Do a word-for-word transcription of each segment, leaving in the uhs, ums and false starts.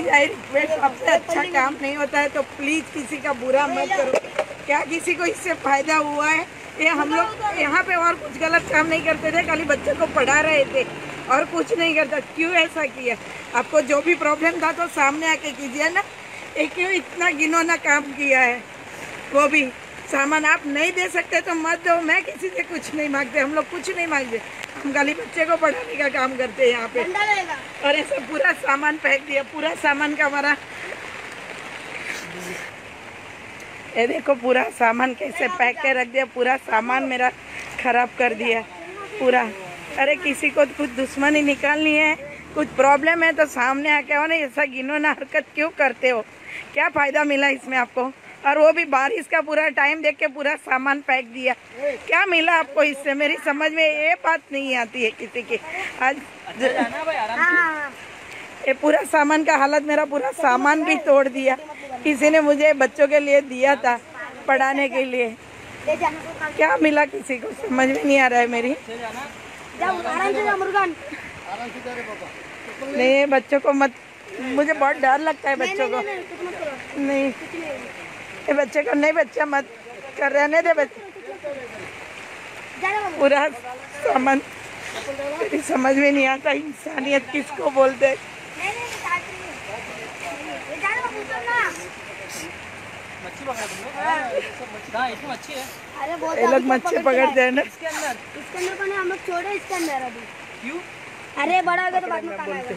Please I request, आपसे अच्छा काम नहीं होता है तो प्लीज किसी का बुरा मत करो। क्या किसी को इससे फायदा हुआ है? ये हम लोग यहाँ पे और कुछ गलत काम नहीं करते थे, खाली बच्चों को पढ़ा रहे थे और कुछ नहीं करता। क्यों ऐसा किया? आपको जो भी प्रॉब्लम था तो सामने आके कीजिए ना। एक क्यों इतना घिनौना काम किया है? वो भी सामान आप नहीं दे सकते तो मत दो। मैं किसी से कुछ नहीं मांगते, हम लोग कुछ नहीं मांगते, हम खाली बच्चे को पढ़ाने का काम करते हैं यहाँ पे। और ऐसे पूरा सामान फेंक दिया, पूरा सामान का हमारा, ये देखो पूरा सामान कैसे पैक के रख दिया, पूरा सामान मेरा खराब कर दिया पूरा। अरे किसी को कुछ दुश्मनी निकालनी है, कुछ प्रॉब्लम है तो सामने आके हो ना, ऐसा घिनौना हरकत क्यों करते हो? क्या फायदा मिला इसमें आपको? और वो भी बारिश का पूरा टाइम देख के पूरा सामान फेंक दिया। क्या मिला आपको इससे? मेरी समझ में ये बात नहीं आती है किसी की। आज ये पूरा सामान का हालत, मेरा पूरा सामान भी तोड़ दिया। किसी ने मुझे बच्चों के लिए दिया था पढ़ाने के लिए, क्या मिला किसी को? समझ में नहीं आ रहा है मेरी। नहीं बच्चों को मत, मुझे बहुत डर लगता है बच्चों को। नहीं ये बच्चे को नहीं, बच्चा मत कर, रहने दे बच्चे। पूरा सामान, मेरी समझ में नहीं आता इंसानियत किसको बोलते। ये लोग मच्छी पकड़ते हैं ना इसके अंदर, इसके अंदर को हम लोग छोड़े इसके अंदर अभी। क्यों? अरे बड़ा हो गया तो बाद में बोलते।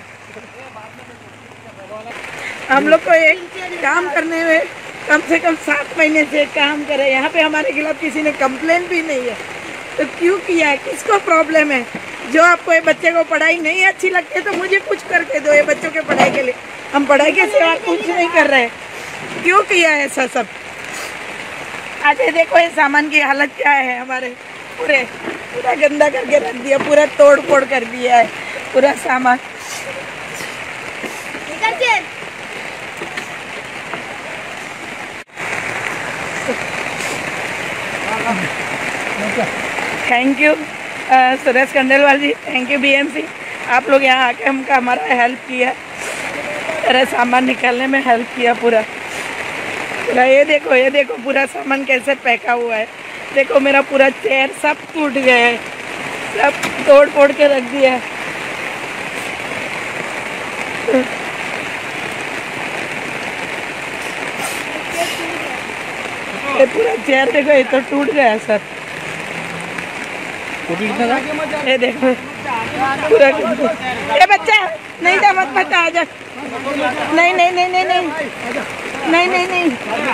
हम लोग को एक काम करने में कम से कम सात महीने से काम करे। यहाँ पे हमारे खिलाफ किसी ने कंप्लेन भी नहीं है, तो क्यों किया है? किसको प्रॉब्लम है? जो आपको ये बच्चे को पढ़ाई नहीं अच्छी लगती है तो मुझे कुछ करके दो ये बच्चों के पढ़ाई के लिए। हम पढ़ाई के सिवा कुछ नहीं कर रहे। क्यों किया है ऐसा सब? आज ये देखो ये सामान की हालत क्या है हमारे, पूरे पूरा गंदा करके रख दिया, पूरा तोड़ फोड़ कर दिया है पूरा सामान। Thank you Suresh Khandelwal ji, thank you BMC. आप लोग यहाँ आके हमका हमारा हेल्प किया, मेरा सामान निकालने में हेल्प किया पूरा पूरा। ये देखो ये देखो पूरा सामान कैसे पैका हुआ है। देखो मेरा पूरा चेयर सब टूट गया है, सब तोड़ फोड़ के रख दिया है। ये पूरा चेयर देखो, ये तो टूट गया सर। ये देखो पूरा, ये बच्चा नहीं था, मत मत आ जा। नहीं नहीं नहीं नहीं नहीं नहीं नहीं नहीं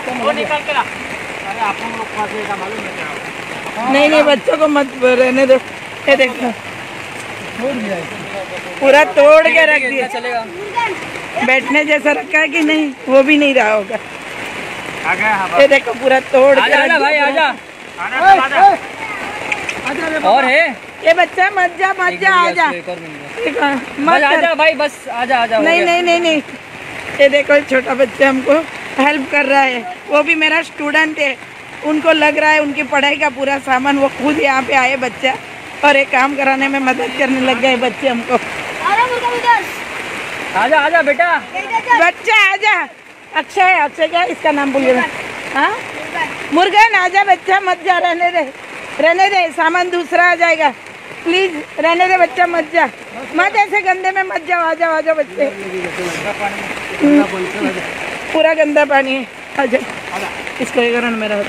नहीं नहीं बच्चों को मत रहने दो। ये देखो पूरा तोड़ के रख दिया। चलेगा बैठने जैसा रखा है कि नहीं, वो भी नहीं रहा होगा। ये देखो पूरा तोड़ के रख दिया। भाई आजा और है ये बच्चा, मत जा मत जा, आजा मत आजा भाई, बस आजा आजा। नहीं नहीं नहीं नहीं ये देखो छोटा बच्चा हमको हेल्प कर रहा है, वो भी मेरा स्टूडेंट है। उनको लग रहा है उनकी पढ़ाई का पूरा सामान, वो खुद यहाँ पे आए बच्चा और एक काम कराने में मदद करने लग गए बच्चे हमको। आजा आजा बेटा, बच्चा आजा। अक्षय, अक्षय क्या इसका नाम भूल गया? हाँ मुर्गन, आजा बच्चा, मत जा, रहने दे रहने दे, सामान दूसरा आ जाएगा। प्लीज रहने दे बच्चा, मत जा, मत ऐसे गंदे में मत जाओ। आ जाओ आ जाओ बच्चे, पूरा गंदा पानी है। आ जाओ, इसको ये करो मेरा।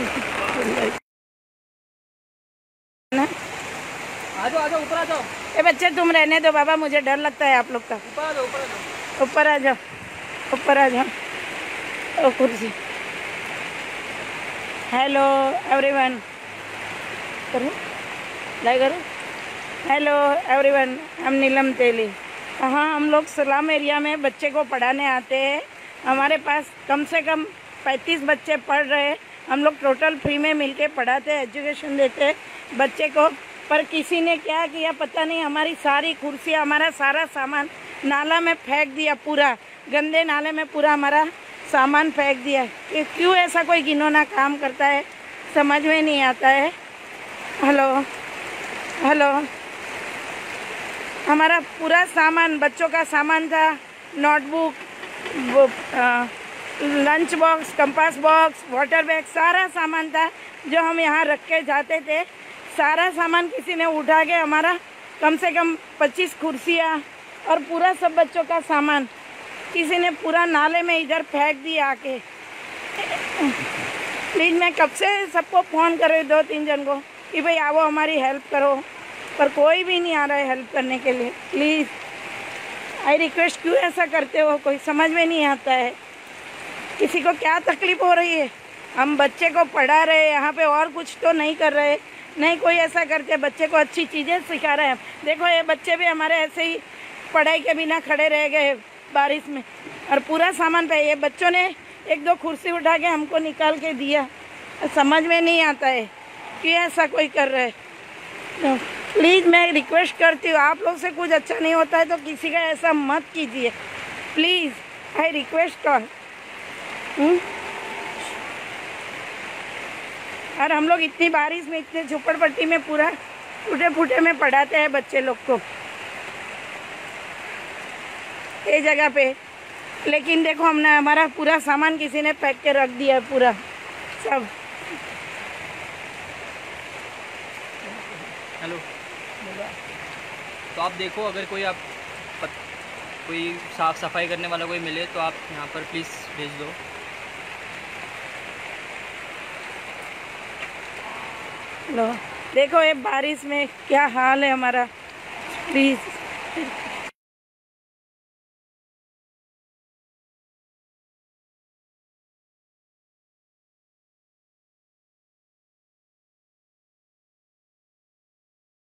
आ जाओ आ जाओ, ऊपर आ जाओ। ये बच्चे तुम रहने दो बाबा, मुझे डर लगता है आप लोग का। ऊपर आ जाओ, ऊपर आ जाओ, ऊपर आ जाओ। ओ कुर्सी। हेलो एवरीवन, करो लाइक करो। हेलो एवरीवन, हम नीलम तेली। हाँ हम लोग सलाम एरिया में बच्चे को पढ़ाने आते हैं। हमारे पास कम से कम पैंतीस बच्चे पढ़ रहे हैं। हम लोग टोटल फ्री में मिलके पढ़ाते हैं, एजुकेशन देते हैं बच्चे को। पर किसी ने क्या किया पता नहीं, हमारी सारी कुर्सियाँ, हमारा सारा सामान नाला में फेंक दिया। पूरा गंदे नाले में पूरा हमारा सामान फेंक दिया। कि क्यों ऐसा कोई घिनौना काम करता है, समझ में नहीं आता है। हेलो हेलो, हमारा पूरा सामान, बच्चों का सामान था, नोटबुक, वो lunch box, compass box, water bag, सारा सामान था जो हम यहाँ रख के जाते थे। सारा सामान किसी ने उठा के, हमारा कम से कम पच्चीस कुर्सियाँ और पूरा सब बच्चों का सामान किसी ने पूरा नाले में इधर फेंक दिया आके। प्लीज़ मैं कब से सबको फ़ोन कर रही हूँ, दो तीन जन को, कि भाई आओ हमारी हेल्प करो, पर कोई भी नहीं आ रहा है हेल्प करने के लिए। प्लीज़ आई रिक्वेस्ट, क्यों ऐसा करते हो? कोई समझ में नहीं आता है। किसी को क्या तकलीफ़ हो रही है? हम बच्चे को पढ़ा रहे हैं यहाँ पे, और कुछ तो नहीं कर रहे। नहीं कोई ऐसा करते, बच्चे को अच्छी चीज़ें सिखा रहे हैं। देखो ये बच्चे भी हमारे ऐसे ही पढ़ाई के बिना खड़े रह गए बारिश में, और पूरा सामान पे ये बच्चों ने एक दो कुर्सी उठा के हमको निकाल के दिया। समझ में नहीं आता है कि ऐसा कोई कर रहा है। तो प्लीज़ मैं रिक्वेस्ट करती हूँ, आप लोग से कुछ अच्छा नहीं होता है तो किसी का ऐसा मत कीजिए। Please I request call. और हम लोग इतनी बारिश में, इतने झुपड़पट्टी में, पूरा टूटे फूटे में पढ़ाते हैं बच्चे लोग को ये जगह पे। लेकिन देखो हमने, हमारा पूरा सामान किसी ने फेंक के रख दिया पूरा सब। हेलो, तो आप देखो, अगर कोई आप पत, कोई साफ़ सफाई करने वाला कोई मिले तो आप यहाँ पर प्लीज़ भेज दो। लो देखो ये बारिश में क्या हाल है हमारा। प्लीज़